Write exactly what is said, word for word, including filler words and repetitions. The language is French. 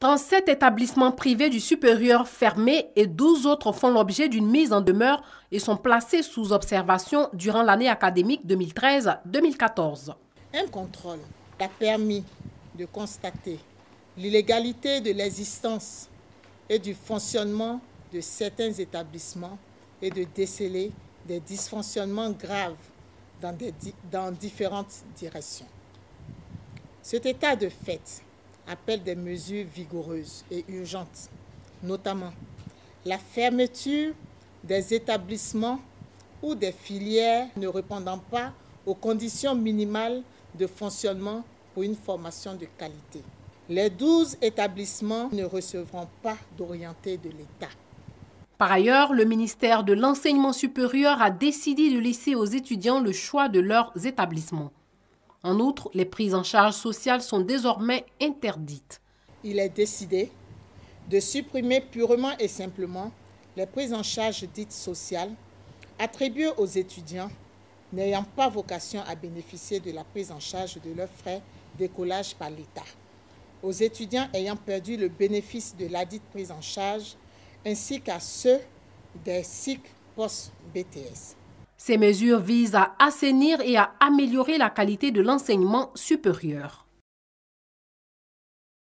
trente-sept établissements privés du supérieur fermés et douze autres font l'objet d'une mise en demeure et sont placés sous observation durant l'année académique deux mille treize deux mille quatorze. Un contrôle a permis de constater l'illégalité de l'existence et du fonctionnement de certains établissements et de déceler des dysfonctionnements graves dans, des, dans différentes directions. Cet état de fait appelle des mesures vigoureuses et urgentes, notamment la fermeture des établissements ou des filières ne répondant pas aux conditions minimales de fonctionnement pour une formation de qualité. Les douze établissements ne recevront pas d'orienté de l'État. Par ailleurs, le ministère de l'Enseignement supérieur a décidé de laisser aux étudiants le choix de leurs établissements. En outre, les prises en charge sociales sont désormais interdites. Il est décidé de supprimer purement et simplement les prises en charge dites sociales attribuées aux étudiants n'ayant pas vocation à bénéficier de la prise en charge de leurs frais d'écolage par l'État, aux étudiants ayant perdu le bénéfice de ladite prise en charge, ainsi qu'à ceux des cycles post-B T S. Ces mesures visent à assainir et à améliorer la qualité de l'enseignement supérieur.